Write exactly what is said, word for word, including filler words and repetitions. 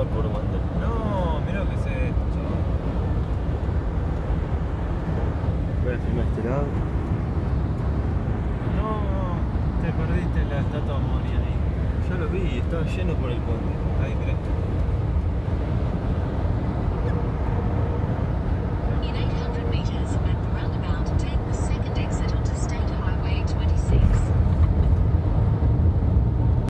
Salvador Coromandel. No, mirá lo que es esto, chaval. Voy a filmar este lado. No, te perdiste la estatua Mori ahí. Ya lo vi, estaba lleno por el puente. Ahí, mirá.